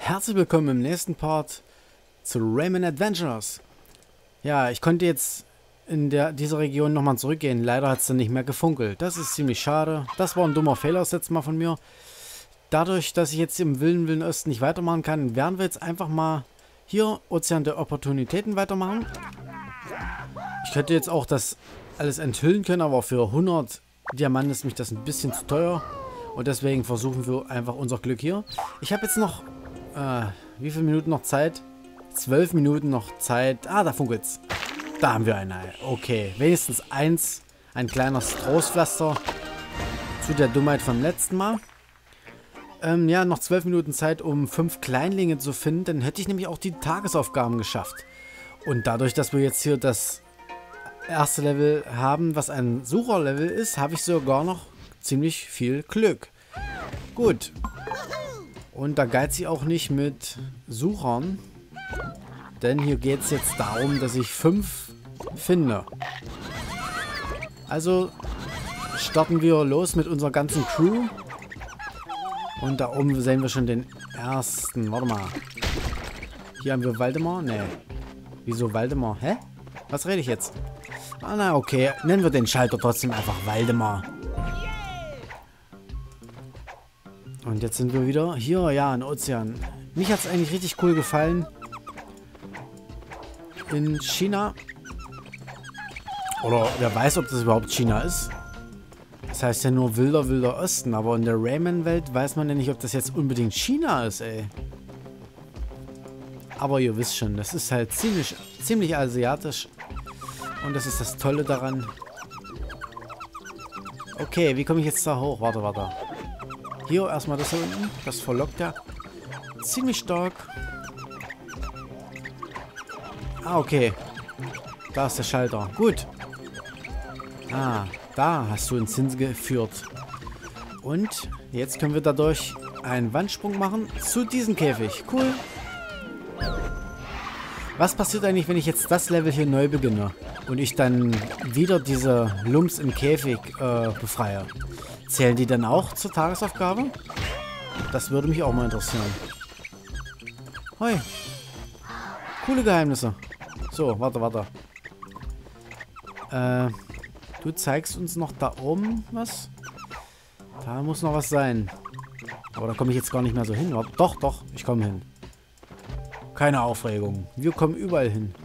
Herzlich willkommen im nächsten Part zu Rayman Adventures. Ja, ich konnte jetzt in dieser Region nochmal zurückgehen. Leider hat es dann nicht mehr gefunkelt. Das ist ziemlich schade. Das war ein dummer Fehler das letzte Mal von mir. Dadurch, dass ich jetzt im Wilden Osten nicht weitermachen kann, werden wir jetzt einfach mal hier Ozean der Opportunitäten weitermachen. Ich könnte jetzt auch das alles enthüllen können, aber für 100 Diamanten ist mich das ein bisschen zu teuer. Und deswegen versuchen wir einfach unser Glück hier. Ich habe jetzt noch, wie viele Minuten noch Zeit? 12 Minuten noch Zeit. Ah, da funkelt's. Da haben wir eine. Okay, wenigstens eins. Ein kleines Trostpflaster zu der Dummheit vom letzten Mal. Ja, noch 12 Minuten Zeit, um 5 Kleinlinge zu finden. Dann hätte ich nämlich auch die Tagesaufgaben geschafft. Und dadurch, dass wir jetzt hier das erste Level haben, was ein Sucherlevel ist, habe ich sogar noch ziemlich viel Glück. Gut. Und da geizt sie auch nicht mit Suchern. Denn hier geht es jetzt darum, dass ich 5 finde. Also starten wir los mit unserer ganzen Crew. Und da oben sehen wir schon den ersten. Warte mal. Hier haben wir Waldemar. Nee. Wieso Waldemar? Hä? Was rede ich jetzt? Ah, na okay. Nennen wir den Schalter trotzdem einfach Waldemar. Und jetzt sind wir wieder hier, ja, in Ozean. Mich hat es eigentlich richtig cool gefallen. In China. Oder wer weiß, ob das überhaupt China ist. Das heißt ja nur wilder Osten. Aber in der Rayman-Welt weiß man ja nicht, ob das jetzt unbedingt China ist, ey. Aber ihr wisst schon, das ist halt ziemlich asiatisch. Und das ist das Tolle daran. Okay, wie komme ich jetzt da hoch? Warte. Hier erstmal das hier unten. Das verlockt ja ziemlich stark. Ah, okay. Da ist der Schalter. Gut. Ah, da hast du uns hingeführt. Und jetzt können wir dadurch einen Wandsprung machen zu diesem Käfig. Cool. Was passiert eigentlich, wenn ich jetzt das Level hier neu beginne? Und ich dann wieder diese Lumps im Käfig befreie? Zählen die dann auch zur Tagesaufgabe? Das würde mich auch mal interessieren. Hoi. Coole Geheimnisse. So, warte. Du zeigst uns noch da oben was? Da muss noch was sein. Aber da komme ich jetzt gar nicht mehr so hin. Doch, ich komme hin. Keine Aufregung. Wir kommen überall hin.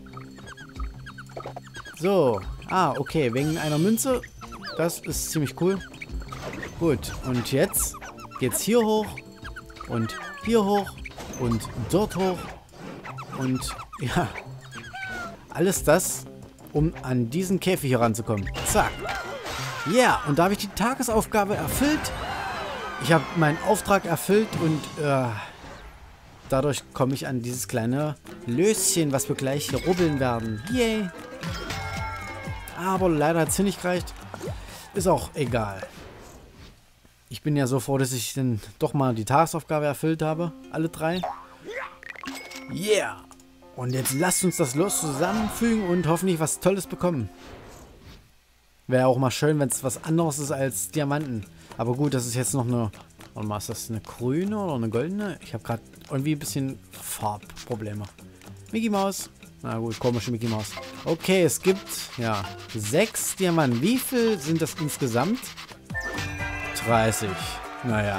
So. Ah, okay. Wegen einer Münze. Das ist ziemlich cool. Gut. Und jetzt geht's hier hoch. Und hier hoch. Und dort hoch. Und ja. Alles das, um an diesen Käfig hier ranzukommen. Zack. Ja, yeah, und da habe ich die Tagesaufgabe erfüllt. Ich habe meinen Auftrag erfüllt und dadurch komme ich an dieses kleine Löschen, was wir gleich hier rubbeln werden. Yay. Aber leider hat es hier nicht gereicht. Ist auch egal. Ich bin ja so froh, dass ich dann doch mal die Tagesaufgabe erfüllt habe. Alle 3. Yeah. Und jetzt lasst uns das los zusammenfügen und hoffentlich was Tolles bekommen. Wäre auch mal schön, wenn es was anderes ist als Diamanten. Aber gut, das ist jetzt noch eine... Warte mal, ist das eine grüne oder eine goldene? Ich habe gerade irgendwie ein bisschen Farbprobleme. Mickey Maus. Na gut, komische Mickey Maus. Okay, es gibt, ja, 6 Diamanten. Wie viel sind das insgesamt? 30. Naja.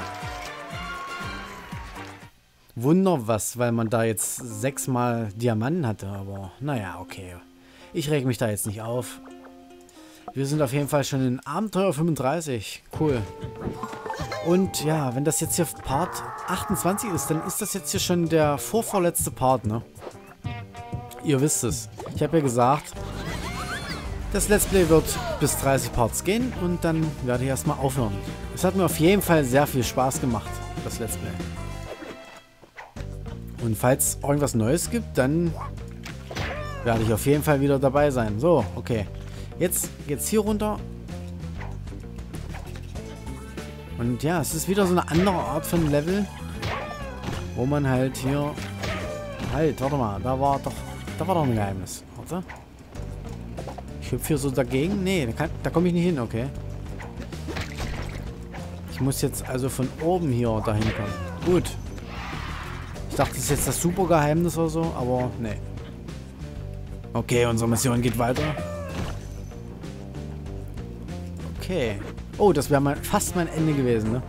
Wunder was, weil man da jetzt 6 Mal Diamanten hatte. Aber naja, okay. Ich reg mich da jetzt nicht auf. Wir sind auf jeden Fall schon in Abenteuer 35. Cool. Und ja, wenn das jetzt hier Part 28 ist, dann ist das jetzt hier schon der vorvorletzte Part, ne? Ihr wisst es. Ich habe ja gesagt, das Let's Play wird bis 30 Parts gehen und dann werde ich erstmal aufhören. Es hat mir auf jeden Fall sehr viel Spaß gemacht, das Let's Play. Und falls irgendwas Neues gibt, dann werde ich auf jeden Fall wieder dabei sein. So, okay. Jetzt geht's hier runter. Und ja, es ist wieder so eine andere Art von Level, wo man halt hier... Halt, warte mal, da war doch ein Geheimnis. Warte. Ich hüpfe hier so dagegen. Nee, da komme ich nicht hin, okay. Ich muss jetzt also von oben hier dahin kommen. Gut. Ich dachte, das ist jetzt das super Geheimnis oder so, aber nee. Okay, unsere Mission geht weiter. Okay. Oh, das wäre fast mein Ende gewesen, ne?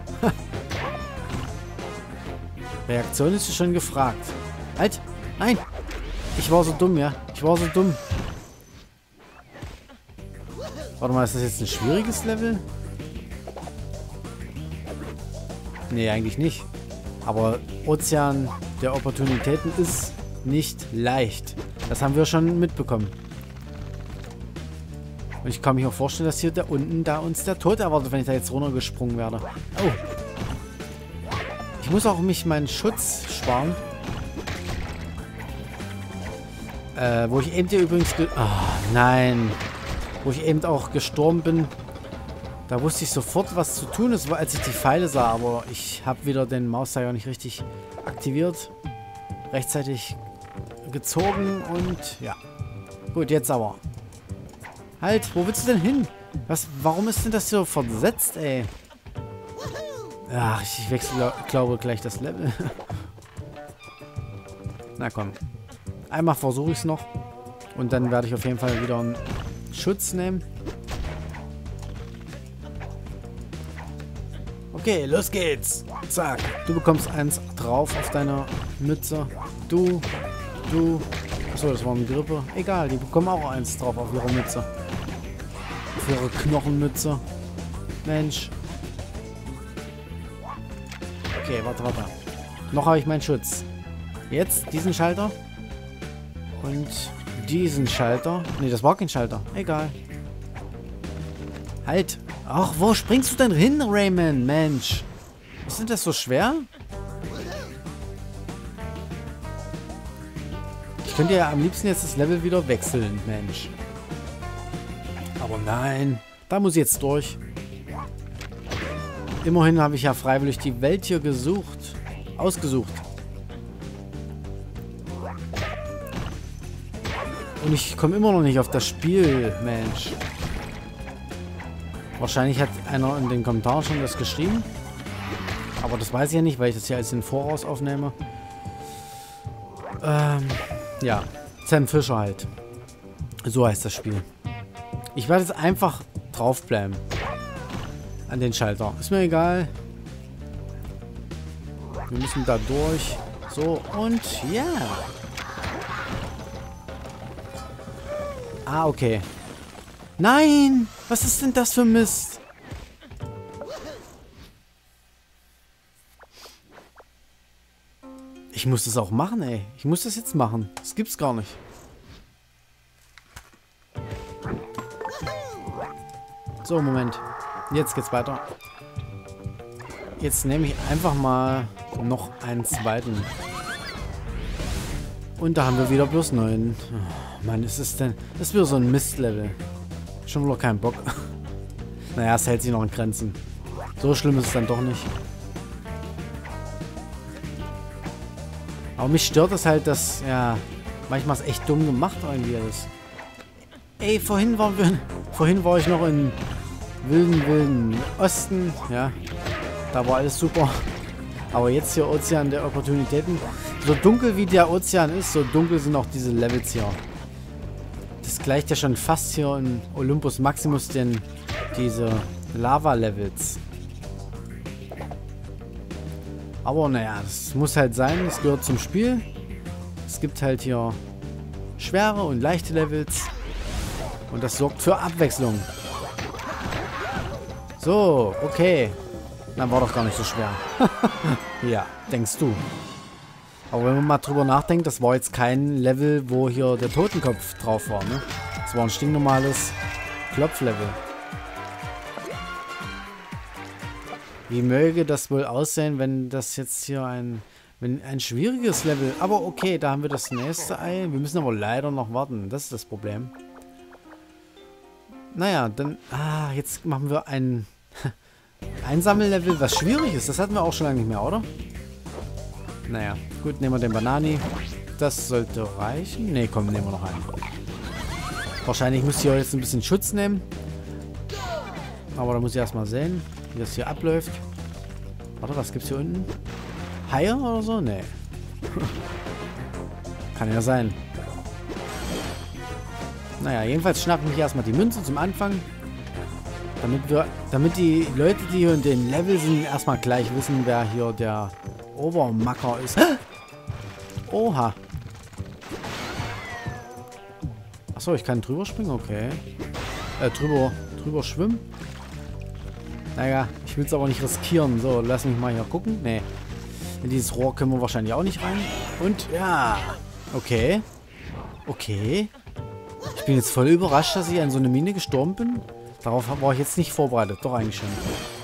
Reaktion ist schon gefragt. Halt! Nein! Ich war so dumm, ja. Ich war so dumm. Warte mal, ist das jetzt ein schwieriges Level? Nee, eigentlich nicht. Aber Ozean der Opportunitäten ist nicht leicht. Das haben wir schon mitbekommen. Und ich kann mich auch vorstellen, dass hier da unten uns der Tod erwartet, wenn ich da jetzt runtergesprungen werde. Oh. Ich muss auch meinen Schutz sparen. Wo ich eben hier übrigens... nein. Wo ich eben auch gestorben bin. Da wusste ich sofort, was zu tun ist, als ich die Pfeile sah. Aber ich habe wieder den Mauszeiger nicht richtig aktiviert. Rechtzeitig gezogen und ja. Gut, jetzt aber. Halt, wo willst du denn hin? Warum ist denn das so versetzt, ey? Ach, ich wechsle, glaube gleich das Level. Na komm. Einmal versuche ich es noch. Und dann werde ich auf jeden Fall wieder einen Schutz nehmen. Okay, los geht's. Zack. Du bekommst eins drauf auf deiner Mütze. Du. Achso, das war eine Grippe. Egal, die bekommen auch eins drauf auf ihre Mütze. Auf ihre Knochenmütze. Mensch. Okay, warte. Noch habe ich meinen Schutz. Jetzt diesen Schalter. Und diesen Schalter. Ne, das war kein Schalter. Egal. Halt. Ach, wo springst du denn hin, Rayman? Mensch. Ist denn das so schwer? Ich könnte ja am liebsten jetzt das Level wieder wechseln, Mensch. Aber nein. Da muss ich jetzt durch. Immerhin habe ich ja freiwillig die Welt hier ausgesucht. Und ich komme immer noch nicht auf das Spiel, Mensch. Wahrscheinlich hat einer in den Kommentaren schon das geschrieben. Aber das weiß ich ja nicht, weil ich das hier als in Voraus aufnehme. Ja. Sam Fisher halt. So heißt das Spiel. Ich werde jetzt einfach draufbleiben. An den Schalter. Ist mir egal. Wir müssen da durch. So, und ja. Ah, okay. Nein! Was ist denn das für Mist? Ich muss das auch machen, ey. Ich muss das jetzt machen. Das gibt's gar nicht. So, Moment. Jetzt geht's weiter. Jetzt nehme ich einfach mal noch einen zweiten. Und da haben wir wieder bloß 9. Oh, Mann, ist es denn... Das ist wieder so ein Mistlevel. Schon wieder kein Bock. Naja, es hält sich noch in Grenzen. So schlimm ist es dann doch nicht. Aber mich stört es halt, dass... Ja, manchmal ist es echt dumm gemacht irgendwie alles. Ey, vorhin war ich noch in wilden Osten. Ja, da war alles super. Aber jetzt hier Ozean der Opportunitäten. So dunkel wie der Ozean ist, so dunkel sind auch diese Levels hier. Das gleicht ja schon fast hier in Olympus Maximus diese Lava-Levels. Aber naja, das muss halt sein, das gehört zum Spiel. Es gibt halt hier schwere und leichte Levels. Und das sorgt für Abwechslung. So, okay. Dann war doch gar nicht so schwer. Ja, denkst du. Aber wenn man mal drüber nachdenkt, das war jetzt kein Level, wo hier der Totenkopf drauf war, ne? Das war ein stinknormales Klopflevel. Wie möge das wohl aussehen, wenn das jetzt hier ein schwieriges Level... Aber okay, da haben wir das nächste Ei. Wir müssen aber leider noch warten. Das ist das Problem. Naja, dann... jetzt machen wir ein Sammellevel, was schwierig ist. Das hatten wir auch schon lange nicht mehr, oder? Naja, gut, nehmen wir den Banani. Das sollte reichen. Ne, komm, nehmen wir noch einen. Wahrscheinlich muss ich hier jetzt ein bisschen Schutz nehmen. Aber da muss ich erstmal sehen, wie das hier abläuft. Warte, was gibt's hier unten? Haie oder so? Ne. Kann ja sein. Naja, jedenfalls schnappen wir erstmal die Münze zum Anfang. Damit die Leute, die hier in den Level sind, erstmal gleich wissen, wer hier der Obermacker ist. Oha. Achso, ich kann drüber springen? Okay. Drüber schwimmen? Naja, ich will es aber nicht riskieren. So, lass mich mal hier gucken. Nee. In dieses Rohr können wir wahrscheinlich auch nicht rein. Und, ja. Okay. Okay. Ich bin jetzt voll überrascht, dass ich an so eine Mine gestorben bin. Darauf war ich jetzt nicht vorbereitet. Doch, eigentlich schon.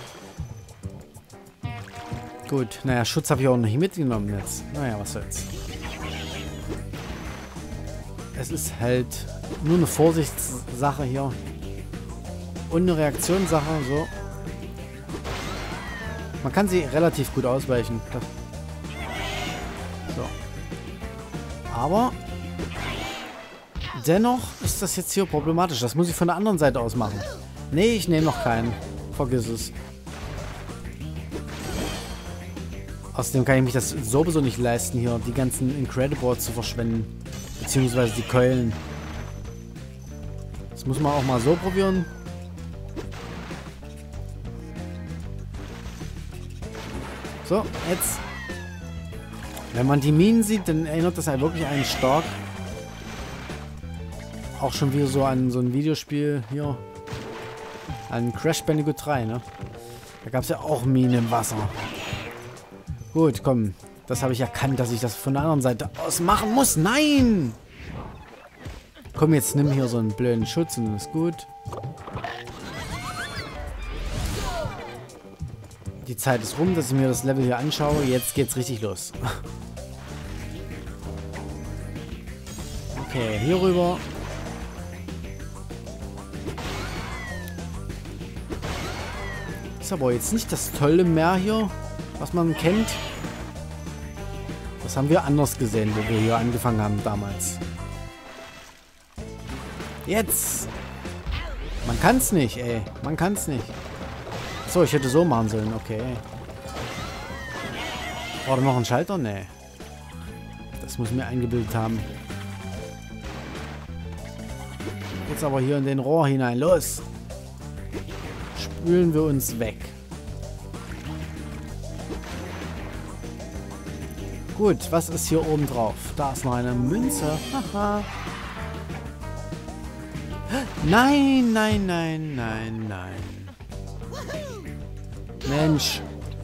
Gut. Naja, Schutz habe ich auch nicht mitgenommen jetzt. Naja, was soll's. Es ist halt nur eine Vorsichtssache hier. Und eine Reaktionssache, so. Man kann sie relativ gut ausweichen. So. Aber dennoch ist das jetzt hier problematisch. Das muss ich von der anderen Seite aus machen. Nee, ich nehme noch keinen. Vergiss es. Außerdem kann ich mich das sowieso nicht leisten, hier die ganzen Incredibles zu verschwenden. Beziehungsweise die Keulen. Das muss man auch mal so probieren. So, jetzt. Wenn man die Minen sieht, dann erinnert das halt wirklich einen stark. Auch schon wieder so an so ein Videospiel hier. An Crash Bandicoot 3, ne? Da gab es ja auch Minen im Wasser. Gut, komm. Das habe ich erkannt, dass ich das von der anderen Seite aus machen muss. Nein! Komm, jetzt nimm hier so einen blöden Schutz und dann ist gut. Die Zeit ist rum, dass ich mir das Level hier anschaue. Jetzt geht's richtig los. Okay, hier rüber. Ist aber jetzt nicht das tolle Meer hier, was man kennt. Das haben wir anders gesehen, wo wir hier angefangen haben damals. Jetzt! Man kann's nicht, ey. Man kann's nicht. So, ich hätte so machen sollen, okay. War da noch ein Schalter? Nee. Das muss ich mir eingebildet haben. Jetzt aber hier in den Rohr hinein. Los! Spülen wir uns weg. Gut, was ist hier oben drauf? Da ist noch eine Münze. Haha. Nein, nein, nein, nein, nein. Mensch.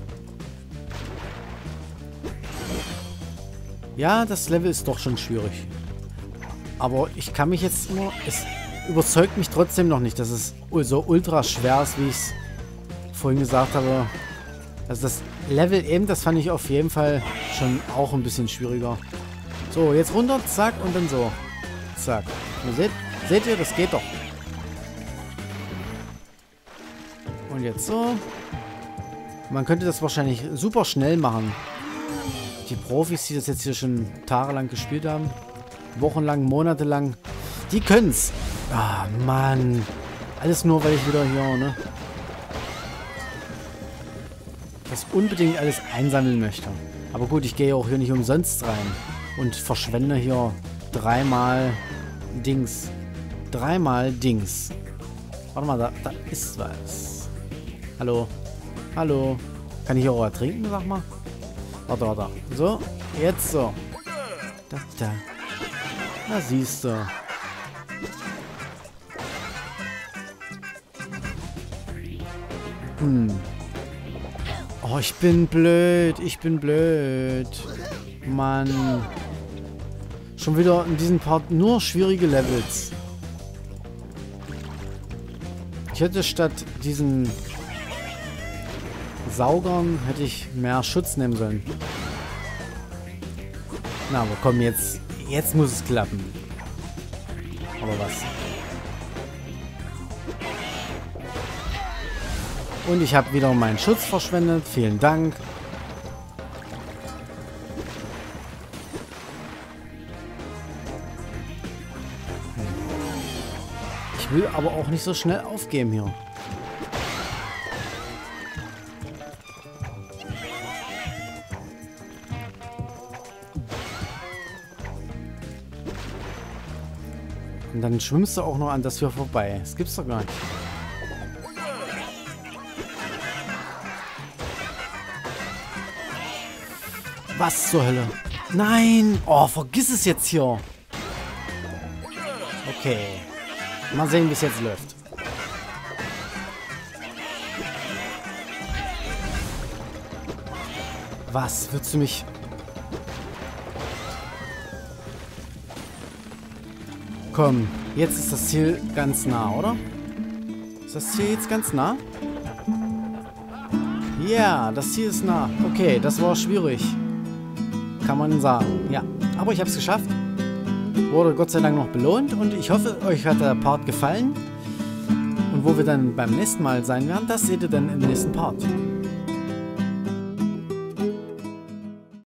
Ja, das Level ist doch schon schwierig. Aber ich kann mich jetzt immer... Es überzeugt mich trotzdem noch nicht, dass es so ultra schwer ist, wie ich es vorhin gesagt habe. Also das Level eben, das fand ich auf jeden Fall schon auch ein bisschen schwieriger. So, jetzt runter, zack, und dann so. Zack. Und seht ihr, das geht doch. Und jetzt so. Man könnte das wahrscheinlich super schnell machen. Die Profis, die das jetzt hier schon tagelang gespielt haben, wochenlang, monatelang, die können's. Ah, Mann. Alles nur, weil ich wieder hier, ne? Das unbedingt alles einsammeln möchte. Aber gut, ich gehe auch hier nicht umsonst rein. Und verschwende hier dreimal Dings. Dreimal Dings. Warte mal, da ist was. Hallo? Hallo? Kann ich hier auch ertrinken, sag mal? Warte. So, jetzt so. Da. Na, siehst du. Oh, ich bin blöd. Mann. Schon wieder in diesem Part nur schwierige Levels. Ich hätte statt diesen Saugern hätte ich mehr Schutz nehmen sollen. Na, aber komm, jetzt muss es klappen. Aber was? Und ich habe wieder meinen Schutz verschwendet. Vielen Dank. Ich will aber auch nicht so schnell aufgeben hier. Und dann schwimmst du auch noch an das hier vorbei. Das gibt's doch gar nicht. Was zur Hölle? Nein! Oh, vergiss es jetzt hier. Okay. Mal sehen, wie es jetzt läuft. Was? Willst du mich... Komm, jetzt ist das Ziel ganz nah, oder? Ist das Ziel jetzt ganz nah? Ja, das Ziel ist nah. Okay, das war schwierig. Kann man sagen. Ja, aber ich habe es geschafft. Wurde Gott sei Dank noch belohnt. Und ich hoffe, euch hat der Part gefallen. Und wo wir dann beim nächsten Mal sein werden, das seht ihr dann im nächsten Part.